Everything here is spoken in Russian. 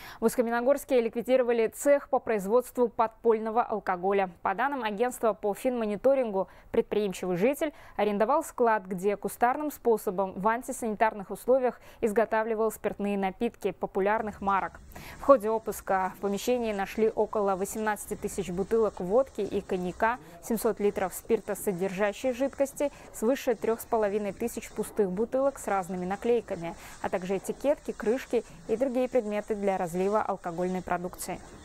В Усть-Каменогорске ликвидировали цех по производству подпольного алкоголя. По данным агентства по финмониторингу, предприимчивый житель арендовал склад, где кустарным способом в антисанитарных условиях изготавливал спиртные напитки популярных марок. В ходе обыска в помещении нашли около 18 тысяч бутылок водки и коньяка, 700 литров спиртосодержащей жидкости, свыше 3,5 тысяч пустых бутылок с разными наклейками, а также этикетки, крышки и другие предметы для разлива алкогольной продукции.